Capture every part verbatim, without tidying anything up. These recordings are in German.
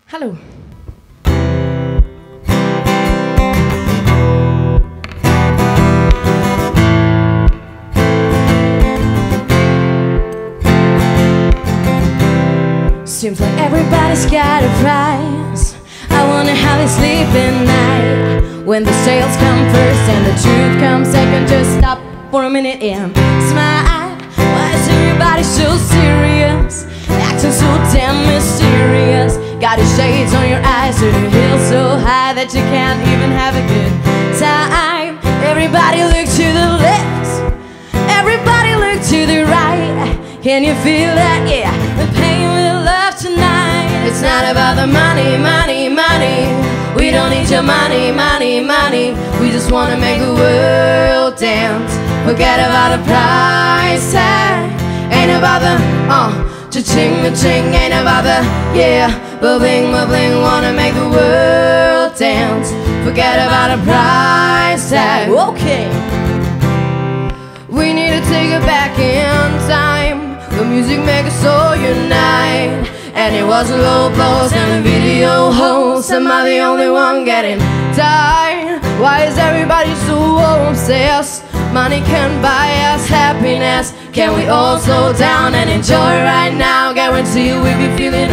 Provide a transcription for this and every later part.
Hallo. Seems like everybody's got a price. I wonder how they sleep at night when the sales come first and the truth comes second. Just stop for a minute and smile. Why is everybody so serious? Acting so damn mysterious. Got your shades on your eyes, your heels so high that you can't even have a good time. Everybody look to the left, everybody look to the right. Can you feel that? Yeah, the pain with love tonight. It's not about the money, money, money. We don't need your money, money, money. We just wanna make the world dance. Forget about the price tag. Ain't about the, uh, cha-ching, cha-ching. Ain't about the, yeah, ba-bling, ba-bling. Wanna make the world dance. Forget about the price tag. Okay. We need to take it back in time. The music makers so unite. And it wasn't low blows and the video host. Am I the only one getting tired? Why is everybody so obsessed? Money can buy us happiness. Can we all slow down and enjoy right now? Guarantee we'll be feeling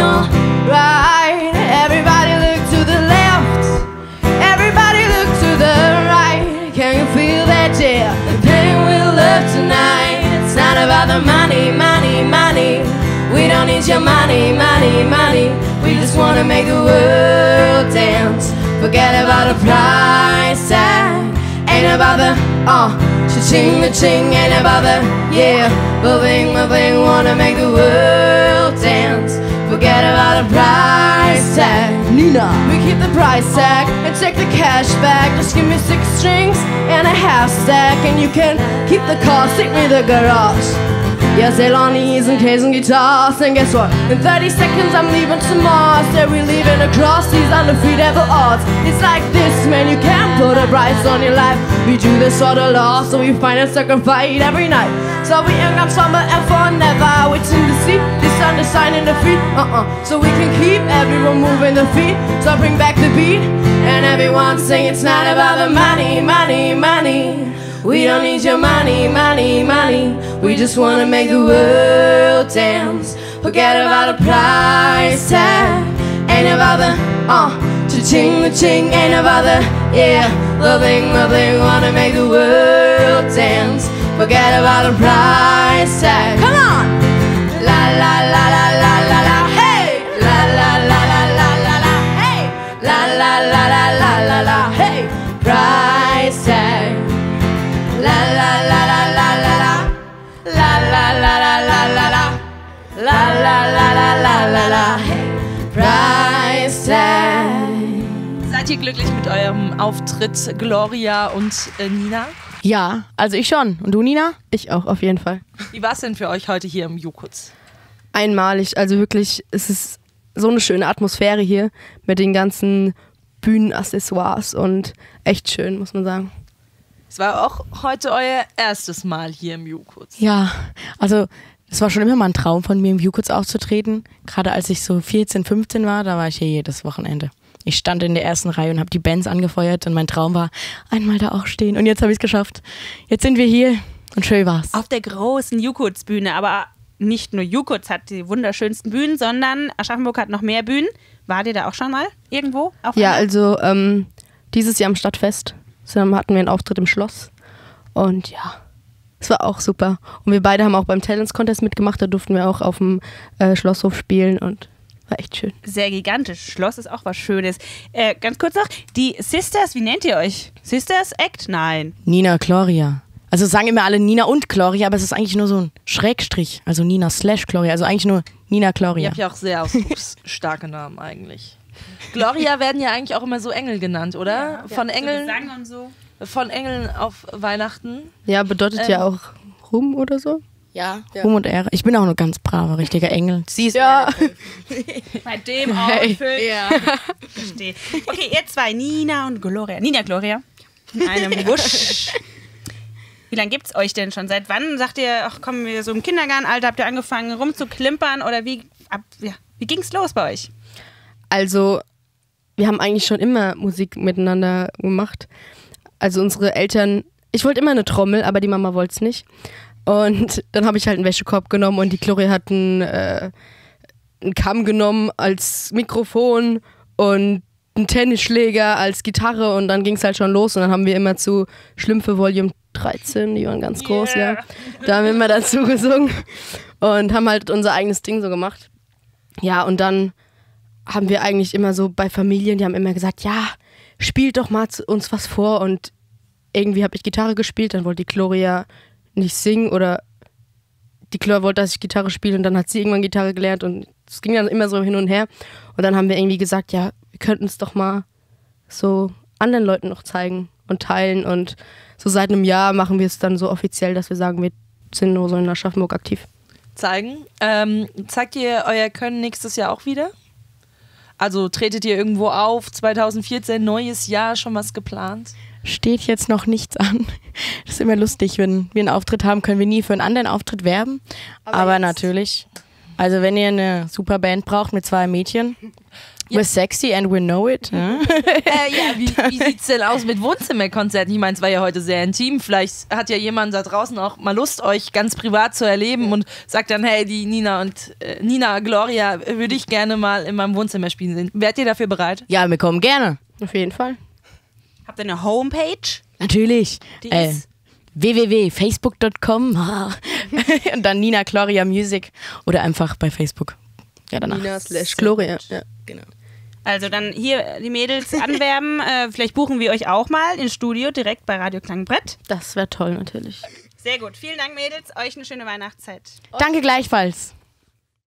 alright. Everybody look to the left, everybody look to the right. Can you feel that? Yeah, the pain we'll love tonight. It's not about the money, money, money. We don't need your money, money, money. We just wanna make the world dance. Forget about the price tag. Ain't about the, uh, cha-ching, cha-ching. Ain't about the, yeah, ba-bling, ba-bling. Wanna make the world dance. Forget about the price tag. Nina, we keep the price tag and take the cash back. Just give me six strings and a half stack, and you can keep the car, stick me the garage. Yeah, Ceylonese and K's and guitars. And guess what? In thirty seconds I'm leaving to Mars. Yeah, we're leaving across these undefeatable odds. It's like this, man, you can't put a price on your life. We do this for the law, so we find and sacrifice every night. So we young on summer and forever. Waiting to see the sun, the sign and the feet. Uh-uh, so we can keep everyone moving the feet. So bring back the beat and everyone sing. It's not about the money, money, money. We don't need your money, money, money. We just wanna make the world dance. Forget about the price tag. Ain't about the, uh, cha-ching, cha-ching. Ain't about the, yeah, loving, loving. Wanna make the world dance. Forget about the price tag. Come on! La la la la la la la, hey! La la la la la la la, hey! La la la la la la la, hey! Price tag. La la la la la la la, la la la la la la la, la la la la la la la, hey, price tag. Seid ihr glücklich mit eurem Auftritt, Gloria und äh, Nina? Ja, also ich schon. Und du, Nina? Ich auch, auf jeden Fall. Wie war es denn für euch heute hier im Jukuts? Einmalig, also wirklich, es ist so eine schöne Atmosphäre hier mit den ganzen Bühnenaccessoires und echt schön, muss man sagen. Es war auch heute euer erstes Mal hier im Jukuts. Ja, also es war schon immer mal ein Traum von mir, im Jukuts aufzutreten. Gerade als ich so vierzehn, fünfzehn war, da war ich hier jedes Wochenende. Ich stand in der ersten Reihe und habe die Bands angefeuert und mein Traum war, einmal da auch stehen. Und jetzt habe ich es geschafft. Jetzt sind wir hier und schön war's. Auf der großen Jukuts-Bühne, aber nicht nur Jukuts hat die wunderschönsten Bühnen, sondern Aschaffenburg hat noch mehr Bühnen. Wart ihr da auch schon mal irgendwo? Auf ja, einer? also ähm, dieses Jahr am Stadtfest hatten wir einen Auftritt im Schloss und ja, es war auch super. Und wir beide haben auch beim Talents Contest mitgemacht, da durften wir auch auf dem äh, Schlosshof spielen und war echt schön. Sehr gigantisch. Schloss ist auch was Schönes. Äh, ganz kurz noch, die Sisters, wie nennt ihr euch? Sisters Act? Nein. Nina, Gloria. Also sagen immer alle Nina und Gloria, aber es ist eigentlich nur so ein Schrägstrich. Also Nina slash Gloria, also eigentlich nur Nina, Gloria. Ihr habt ja auch sehr ausdrucksstarke Namen eigentlich. Gloria werden ja eigentlich auch immer so Engel genannt, oder? Ja, von ja, Engeln, so Gesang und so. von Engeln auf Weihnachten. Ja, bedeutet ähm, ja auch Ruhm oder so. Ja, ja, Ruhm und Ehre. Ich bin auch ein ganz braver, richtiger Engel. Sie ist ja. Bei dem Outfit. Hey. Ja. Verstehe. Okay, ihr zwei, Nina und Gloria. Nina, Gloria. In einem Busch. Wie lange gibt es euch denn schon? Seit wann sagt ihr, ach komm, wir so im Kindergartenalter habt ihr angefangen rumzuklimpern oder wie, ab, ja, wie ging es los bei euch? Also, wir haben eigentlich schon immer Musik miteinander gemacht. Also unsere Eltern, ich wollte immer eine Trommel, aber die Mama wollte es nicht. Und dann habe ich halt einen Wäschekorb genommen und die Gloria hat einen, äh, einen Kamm genommen als Mikrofon und einen Tennisschläger als Gitarre und dann ging es halt schon los und dann haben wir immer zu Schlümpfe Volume dreizehn, die waren ganz groß, yeah. ja. Da haben wir immer dazu gesungen und haben halt unser eigenes Ding so gemacht. Ja, und dann haben wir eigentlich immer so bei Familien, die haben immer gesagt, ja, spielt doch mal uns was vor und irgendwie habe ich Gitarre gespielt, dann wollte die Gloria nicht singen oder die Gloria wollte, dass ich Gitarre spiele und dann hat sie irgendwann Gitarre gelernt und es ging dann immer so hin und her und dann haben wir irgendwie gesagt, ja, wir könnten es doch mal so anderen Leuten noch zeigen und teilen und so seit einem Jahr machen wir es dann so offiziell, dass wir sagen, wir sind nur so in Aschaffenburg aktiv. Zeigen. Ähm, zeigt ihr euer Können nächstes Jahr auch wieder? Also tretet ihr irgendwo auf? zwanzig vierzehn, neues Jahr, schon was geplant? Steht jetzt noch nichts an. Das ist immer lustig, wenn wir einen Auftritt haben, können wir nie für einen anderen Auftritt werben. Aber, Aber natürlich, also wenn ihr eine super Band braucht mit zwei Mädchen, ja. We're sexy and we know it. Ja, äh, ja wie, wie sieht es denn aus mit Wohnzimmerkonzerten? Ich meine, es war ja heute sehr intim. Vielleicht hat ja jemand da draußen auch mal Lust, euch ganz privat zu erleben und sagt dann, hey, die Nina und äh, Nina Gloria würde ich gerne mal in meinem Wohnzimmer spielen sehen. Wärt ihr dafür bereit? Ja, wir kommen gerne. Auf jeden Fall. Habt ihr eine Homepage? Natürlich. Die äh, ist w w w punkt facebook punkt com und dann Nina Gloria Music oder einfach bei Facebook. Ja, danach. Nina slash Gloria. Ja, genau. Also dann hier die Mädels anwerben. äh, vielleicht buchen wir euch auch mal ins Studio direkt bei Radio Klangbrett. Das wäre toll natürlich. Sehr gut. Vielen Dank, Mädels. Euch eine schöne Weihnachtszeit. Danke gleichfalls.